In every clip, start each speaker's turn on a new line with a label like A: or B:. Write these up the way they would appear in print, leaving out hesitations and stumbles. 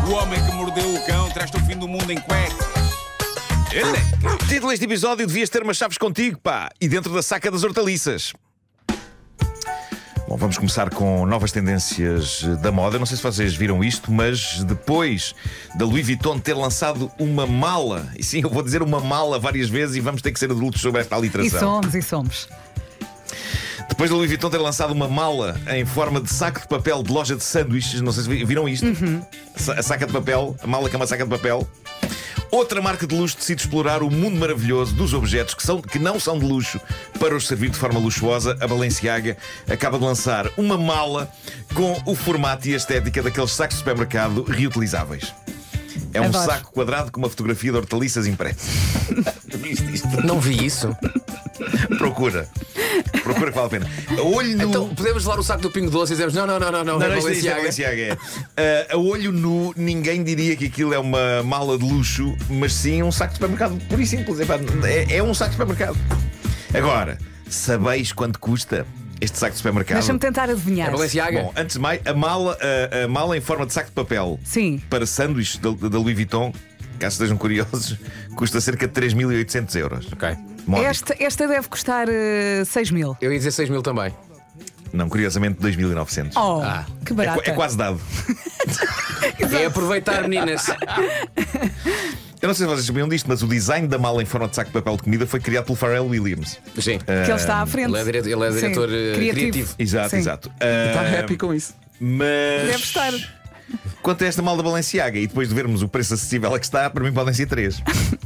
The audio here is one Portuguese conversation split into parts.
A: O homem que mordeu o cão traz-te o fim do mundo em cuecas.
B: Título deste episódio: devias ter umas chaves contigo, pá. E dentro da saca das hortaliças. Bom, vamos começar com novas tendências da moda. Não sei se vocês viram isto, mas depois da Louis Vuitton ter lançado uma mala, e sim, eu vou dizer uma mala várias vezes e vamos ter que ser adultos sobre esta aliteração.
C: E somos.
B: Depois da Louis Vuitton ter lançado uma mala em forma de saco de papel de loja de sanduíches, não sei se viram isto. A saca de papel, a mala que é uma saca de papel. Outra marca de luxo decide explorar o mundo maravilhoso dos objetos que não são de luxo para os servir de forma luxuosa. A Balenciaga acaba de lançar uma mala com o formato e a estética daqueles sacos de supermercado reutilizáveis. É um saco quadrado com uma fotografia de hortaliças impressa. Viste isto?
D: Não vi isso.
B: Procura que vale a pena. A olho nu...
D: Então podemos levar o saco do Pingo Doce e dizemos não,
B: isto é Balenciaga. A olho nu, ninguém diria que aquilo é uma mala de luxo, mas sim um saco de supermercado, puro e simples. É um saco de supermercado. Agora, sabeis quanto custa este saco de supermercado?
C: Deixa-me tentar adivinhar.
D: É Balenciaga.
B: Bom, antes de mais, a mala em forma de saco de papel,
C: sim,
B: para sanduíches da Louis Vuitton, caso estejam curiosos, custa cerca de 3.800 euros.
D: Ok.
C: Esta deve custar 6 mil.
D: Eu ia dizer 6 mil também.
B: Não, curiosamente 2.900.
C: Oh, que barato.
B: É quase dado.
D: É aproveitar, meninas.
B: Eu não sei se vocês sabiam disto, mas o design da mala em forma de saco de papel de comida foi criado pelo Pharrell Williams.
D: Sim.
C: Que ele está à frente.
D: Ele é diretor criativo.
B: Exato,
C: sim,
B: exato.
E: Está happy com isso.
B: Mas
C: deve estar.
B: quanto a esta mala da Balenciaga, e depois de vermos o preço acessível a que está, para mim podem ser 3.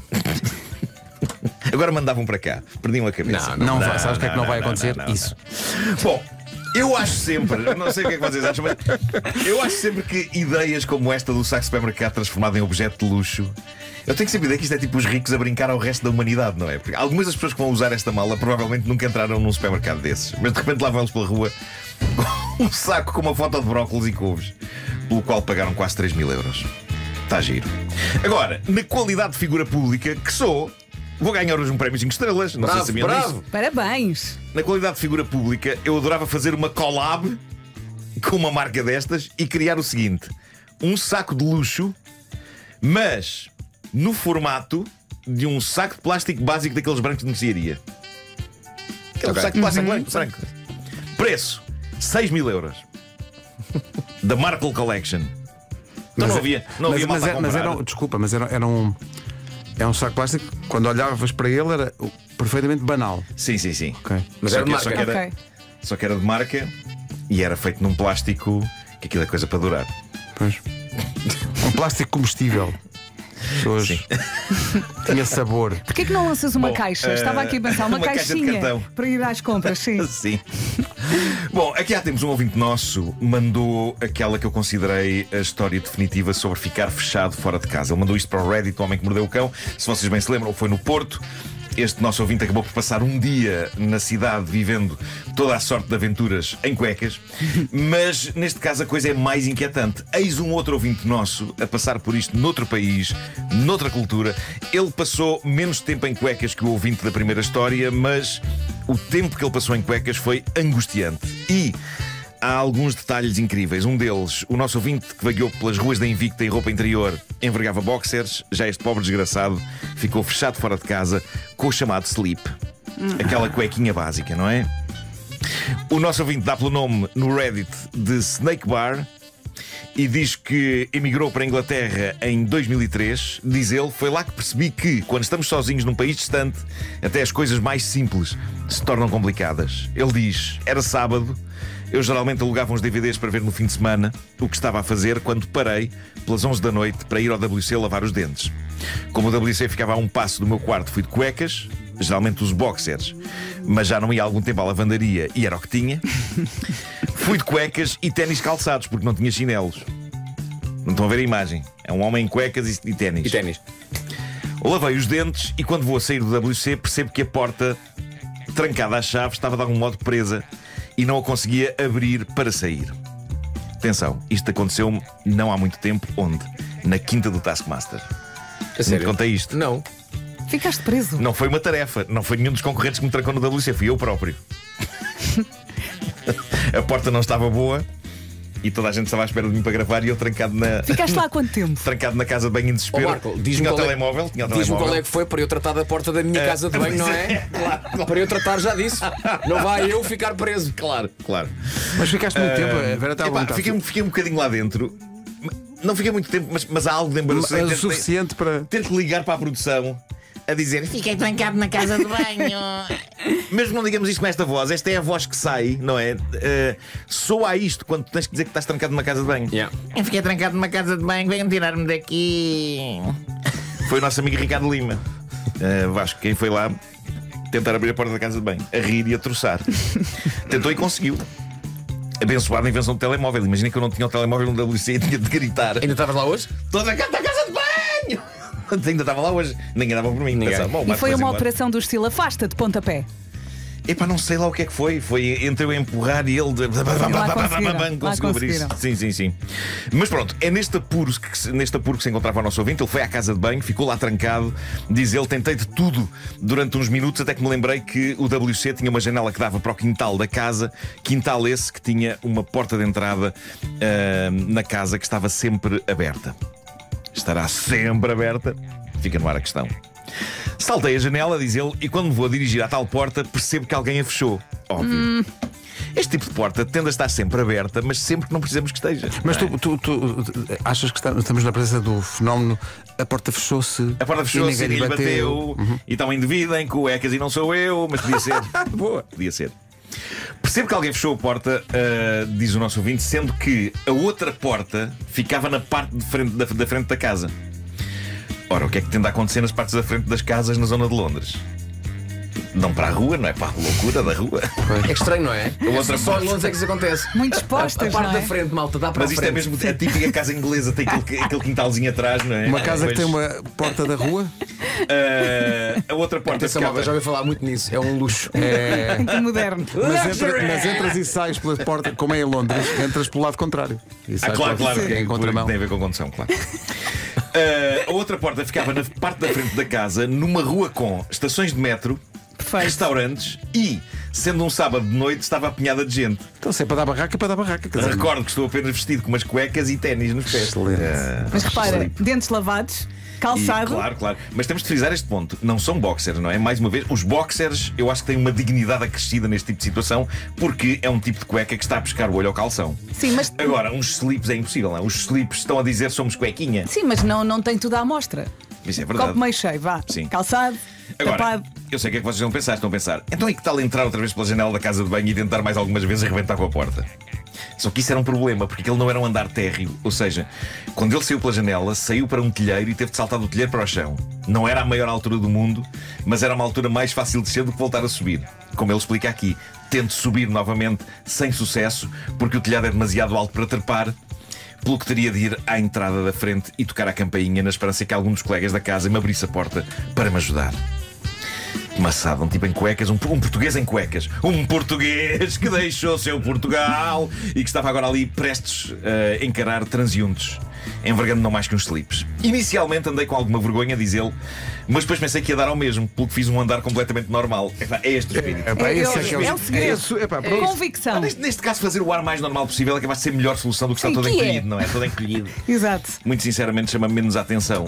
B: Agora mandavam para cá, perdiam a cabeça.
E: Não, sabes o que é que não vai acontecer? Isso.
B: Bom, eu acho sempre, não sei o que é que vocês acham, mas eu acho sempre que ideias como esta do saco de supermercado transformado em objeto de luxo, eu tenho que sempre a ideia que isto é tipo os ricos a brincar ao resto da humanidade, não é? Porque algumas das pessoas que vão usar esta mala provavelmente nunca entraram num supermercado desses, mas de repente lá vão eles pela rua com um saco com uma foto de brócolis e couves, pelo qual pagaram quase 3.000 euros. Está giro. Agora, na qualidade de figura pública que sou, vou ganhar hoje um prémio 5 estrelas. Não sei se sabiam disso.
C: Parabéns.
B: Na qualidade de figura pública, eu adorava fazer uma collab com uma marca destas e criar o seguinte: um saco de luxo, mas no formato de um saco de plástico básico daqueles brancos de mercearia. Aquele saco de plástico branco. Preço: 6.000 euros. Da Markle Collection. Então não havia malta a comprar.
E: Desculpa, mas era um. É um saco de plástico, quando olhavas para ele era perfeitamente banal.
B: Sim.
E: Okay.
D: Mas era de marca.
B: Só que era de marca e era feito num plástico que aquilo é coisa para durar.
E: Pois. Um plástico comestível. Hoje tinha sabor.
C: Porquê é que não lanças uma caixa? Estava aqui a pensar, uma caixinha para ir às compras, sim.
B: Sim. Bom, aqui já temos um ouvinte nosso, mandou aquela que eu considerei a história definitiva sobre ficar fechado fora de casa. Ele mandou isto para o Reddit, o homem que mordeu o cão. Se vocês bem se lembram, foi no Porto. Este nosso ouvinte acabou por passar um dia na cidade vivendo toda a sorte de aventuras em cuecas. Mas neste caso a coisa é mais inquietante. Eis um outro ouvinte nosso a passar por isto noutro país, noutra cultura. Ele passou menos tempo em cuecas que o ouvinte da primeira história, mas o tempo que ele passou em cuecas foi angustiante. E há alguns detalhes incríveis. Um deles, o nosso ouvinte que vagueou pelas ruas da Invicta em roupa interior envergava boxers. Já este pobre desgraçado ficou fechado fora de casa com o chamado slip. Aquela cuequinha básica, não é? O nosso ouvinte dá pelo nome no Reddit de Snake Bar e diz que emigrou para a Inglaterra em 2003. Diz ele, foi lá que percebi que, quando estamos sozinhos num país distante, até as coisas mais simples se tornam complicadas. Ele diz, era sábado, eu geralmente alugava uns DVDs para ver no fim de semana, o que estava a fazer quando parei pelas 11 da noite para ir ao WC lavar os dentes. Como o WC ficava a um passo do meu quarto, fui de cuecas, geralmente os boxers, mas já não ia há algum tempo à lavandaria e era o que tinha. Fui de cuecas e ténis calçados, porque não tinha chinelos. Não estão a ver a imagem? É um homem em cuecas e ténis. Lavei os dentes e quando vou a sair do WC percebo que a porta, trancada à chave, estava de algum modo presa e não a conseguia abrir para sair. Atenção, isto aconteceu-me não há muito tempo. Onde? Na quinta do Taskmaster. Não te contei isto?
D: Não.
C: Ficaste preso.
B: Não foi uma tarefa, não foi nenhum dos concorrentes que me trancou no WC, fui eu próprio. A porta não estava boa e toda a gente estava à espera de mim para gravar e eu trancado na.
C: Ficaste lá há quanto tempo?
B: Trancado na casa de banho em desespero.
D: Marco,
B: tinha o telemóvel.
D: Diz-me qual é que foi para eu tratar da porta da minha casa de banho, não é? Claro. Para eu tratar já disso. Não vai eu ficar preso.
B: Claro.
E: Mas ficaste muito tempo, a Vera está à vontade.
B: Fiquei um bocadinho lá dentro. Não fiquei muito tempo, mas há algo de embaraçoso.
E: É o suficiente para.
B: Tento ligar para a produção a dizer:
F: Fiquei trancado na casa de banho.
B: mesmo não digamos isto com esta voz, esta é a voz que sai, não é? Soa a isto quando tens que dizer que estás trancado numa casa de banho.
F: Eu fiquei trancado numa casa de banho, venham tirar-me daqui.
B: Foi o nosso amigo Ricardo Lima. Vasco, quem foi lá tentar abrir a porta da casa de banho, a rir e a troçar. Tentou e conseguiu. Abençoada a invenção do telemóvel. Imagina que eu não tinha o telemóvel no WC e tinha de gritar.
D: Ainda estavas lá hoje?
B: Estou trancado na casa de banho! Ainda estava lá hoje. Ninguém dava por mim. Pensava, bom,
C: e foi uma operação do estilo afasta de pontapé.
B: Epá, não sei lá o que é que foi. Foi entre eu empurrar e ele conseguiu abrir isso. Sim. Mas pronto, é neste apuro que se encontrava o nosso ouvinte. Ele foi à casa de banho, ficou lá trancado. Diz ele, tentei de tudo durante uns minutos, até que me lembrei que o WC tinha uma janela que dava para o quintal da casa. Quintal esse que tinha uma porta de entrada na casa que estava sempre aberta. Estará sempre aberta. Fica no ar a questão. Saltei a janela, diz ele, e quando me vou a dirigir à tal porta, percebo que alguém a fechou. Óbvio. Este tipo de porta tende a estar sempre aberta, mas sempre que não precisamos que esteja.
E: Mas tu achas que estamos na presença do fenómeno? A porta fechou-se.
B: A porta fechou-se e ninguém bateu. E estão em dúvida em cuecas e não sou eu, mas podia ser.
E: Boa.
B: Podia ser. Percebo que alguém fechou a porta, diz o nosso ouvinte, sendo que a outra porta ficava na parte de frente da frente da casa. Ora, o que é que tende a acontecer nas partes da frente das casas na zona de Londres? Não para a rua, não é para a loucura da rua.
D: É estranho, não é? Só em Londres é que isso acontece.
C: Muito expostas,
D: a parte
C: não é?
D: da frente, malta, dá para
B: Mas isto é mesmo a típica casa inglesa, tem aquele quintalzinho atrás, não é?
E: Uma casa que tem uma porta da rua.
B: A outra porta
D: essa malta já ouviu falar muito nisso, é um luxo.
C: É moderno.
E: Mas entras e sais pela porta, como é em Londres, entras pelo lado contrário.
B: Claro,
E: que é em contramão.
B: Tem a ver com condução, claro. A outra porta ficava na parte da frente da casa, numa rua com estações de metro, restaurantes e, sendo um sábado de noite, estava apinhada de gente.
E: Então, se é para dar barraca, é para dar barraca.
B: Recordo que estou apenas vestido com umas cuecas e ténis nos pés.
C: Mas repara, dentes lavados, calçado.
B: Claro. Mas temos de frisar este ponto. Não são boxers, não é? Mais uma vez, os boxers eu acho que têm uma dignidade acrescida neste tipo de situação, porque é um tipo de cueca que está a pescar o olho ao calção.
C: Sim, mas...
B: Agora, uns slips é impossível, não é? Os slips estão a dizer somos cuequinha.
C: Sim, mas não tem tudo à mostra.
B: Isso é verdade.
C: Copo meio cheio, vá.
B: Sim.
C: Calçado,
B: agora,
C: tapado.
B: eu sei o que é que vocês vão pensar. Estão a pensar, então é que tal entrar outra vez pela janela da casa de banho e tentar mais algumas vezes arrebentar com a porta? Só que isso era um problema, porque aquele não era um andar térreo. Ou seja, quando ele saiu pela janela, saiu para um telheiro e teve de saltar do telheiro para o chão. Não era a maior altura do mundo, mas era uma altura mais fácil de descer do que voltar a subir. Como ele explica aqui, tento subir novamente sem sucesso, porque o telhado é demasiado alto para trepar, pelo que teria de ir à entrada da frente e tocar a campainha na esperança que algum dos colegas da casa me abrisse a porta para me ajudar. Maçada, um tipo em cuecas, um português em cuecas. Um português que deixou seu Portugal e que estava agora ali prestes a encarar transeuntes, envergando não mais que uns slips. Inicialmente andei com alguma vergonha, diz ele, mas depois pensei que ia dar ao mesmo, pelo que fiz um andar completamente normal. É este o espírito.
C: É o segredo. Convicção.
B: Neste caso, fazer o ar mais normal possível é capaz de ser a melhor solução do que estar todo encolhido, não é? Todo encolhido.
C: Exato.
B: Muito sinceramente, chama menos a atenção.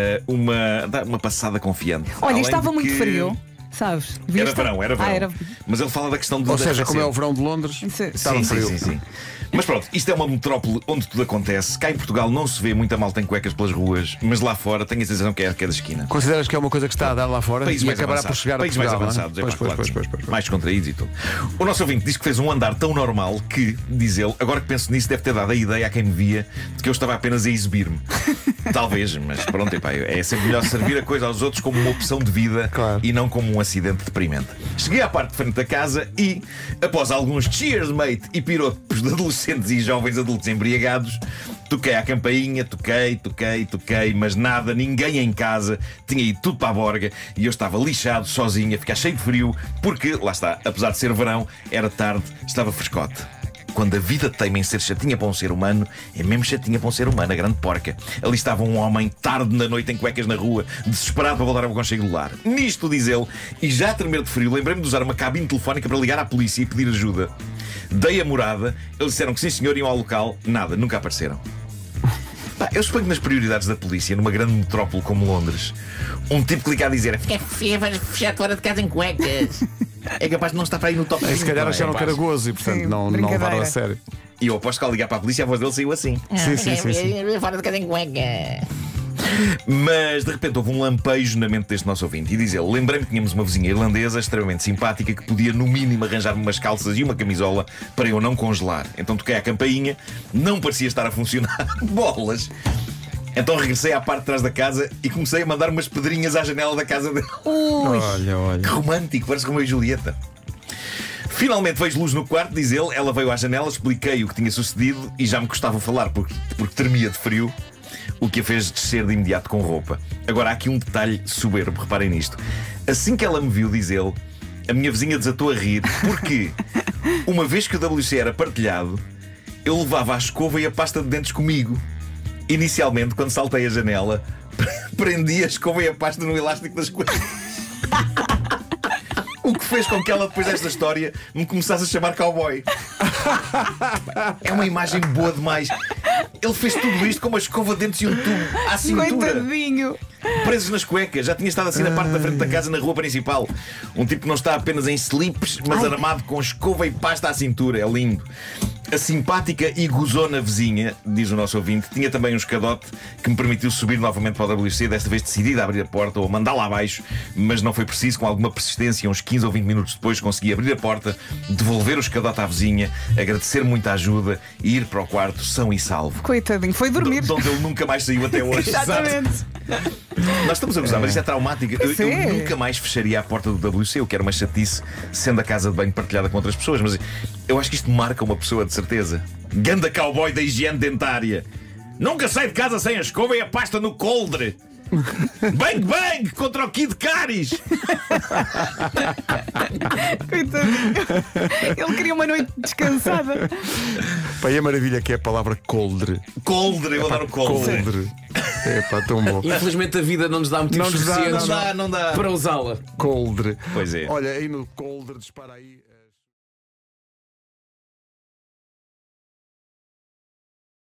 B: Uma passada confiante.
C: Olha, estava muito frio. Sabes?
B: Era verão. Mas ele fala da questão de.
E: Ou seja, como é o verão de Londres, estava frio.
B: Sim. Mas pronto, isto é uma metrópole onde tudo acontece. Cá em Portugal não se vê muita malta em cuecas pelas ruas, mas lá fora tenho a sensação que é da esquina.
E: Consideras que é uma coisa que está a dar lá fora
B: países
E: e
B: mais
E: acabará
B: avançados.
E: por chegar a
B: países
E: Portugal,
B: mais avançados,
E: pois.
B: Mais descontraídos e tudo. O nosso ouvinte diz que fez um andar tão normal que, diz ele, agora que penso nisso, deve ter dado a ideia a quem me via de que eu estava apenas a exibir-me. Talvez, mas pronto, é sempre melhor servir a coisa aos outros como uma opção de vida e não como um acidente deprimente. Cheguei à parte de frente da casa e, após alguns cheers, mate e piropos de adolescentes e jovens adultos embriagados, toquei à campainha, toquei, mas nada, ninguém em casa, tinha ido tudo para a borga e eu estava lixado, sozinho, a ficar cheio de frio, porque, lá está, apesar de ser verão, era tarde, estava frescote. Quando a vida teima em ser chatinha para um ser humano, é mesmo chatinha para um ser humano, a grande porca. Ali estava um homem, tarde na noite, em cuecas na rua, desesperado para voltar ao aconchego do lar. Nisto, diz ele, e já a tremer de frio, lembrei-me de usar uma cabine telefónica para ligar à polícia e pedir ajuda. Dei a morada, eles disseram que sim senhor, iam ao local, nada, nunca apareceram. Eu suponho que nas prioridades da polícia, numa grande metrópole como Londres, um tipo clica a dizer
F: Vais fechar fora de casa em cuecas.
B: é capaz de não estar para aí no top 5.
E: Se calhar acharam que era gozo e portanto
C: Sim,
E: não levaram a sério.
B: E eu aposto que ao ligar para a polícia a voz dele saiu assim.
E: Sim.
F: Fora de casa em cuecas.
B: Mas de repente houve um lampejo na mente deste nosso ouvinte. E diz ele: lembrei-me que tínhamos uma vizinha irlandesa extremamente simpática que podia no mínimo arranjar-me umas calças e uma camisola para eu não congelar. Então toquei à campainha, não parecia estar a funcionar. Bolas! Então regressei à parte de trás da casa e comecei a mandar umas pedrinhas à janela da casa dele.
E: Olha.
B: Que romântico, parece Romeu e Julieta. Finalmente vejo luz no quarto, diz ele. Ela veio à janela, expliquei o que tinha sucedido e já me custava falar porque tremia de frio, o que a fez descer de imediato com roupa. Agora há aqui um detalhe soberbo, reparem nisto. Assim que ela me viu, diz ele, a minha vizinha desatou a rir porque, uma vez que o WC era partilhado, eu levava a escova e a pasta de dentes comigo. Inicialmente, quando saltei a janela, prendi a escova e a pasta no elástico das coisas. O que fez com que ela, depois desta história, me começasse a chamar cowboy. É uma imagem boa demais. Ele fez tudo isto com uma escova de dentes e um tubo à cintura.
C: Coitadinho.
B: Presos nas cuecas. Já tinha estado assim na parte da frente da casa, na rua principal. Um tipo que não está apenas em slips, mas armado com escova e pasta à cintura. É lindo. A simpática e gozona vizinha, diz o nosso ouvinte, tinha também um escadote que me permitiu subir novamente para o WC, desta vez decidida a abrir a porta ou a mandá-la abaixo, mas não foi preciso. Com alguma persistência, uns 15 ou 20 minutos depois consegui abrir a porta, devolver o escadote à vizinha, agradecer muito a ajuda e ir para o quarto são e salvo.
C: Coitadinho, foi dormir.
B: De onde ele nunca mais saiu até hoje.
C: Exatamente.
B: Nós estamos a gozar, mas isto é traumático. Eu
C: Sim.
B: nunca mais fecharia a porta do WC, o que era uma chatice, sendo a casa de banho partilhada com outras pessoas. Mas eu acho que isto marca uma pessoa de certeza. Ganda cowboy da higiene dentária. Nunca sai de casa sem a escova e a pasta no coldre. Bang bang contra o Kid Caris.
C: Coitadinho. Ele queria uma noite descansada.
E: Pá, e a maravilha que é a palavra coldre.
B: Coldre, eu adoro coldre.
E: Coldre. É pá, tão bom.
D: Infelizmente a vida não nos dá motivos
E: Não nos dá,
D: suficientes
B: Não dá.
D: para usá-la.
E: Coldre.
B: Pois é.
E: Olha, aí no coldre dispara aí.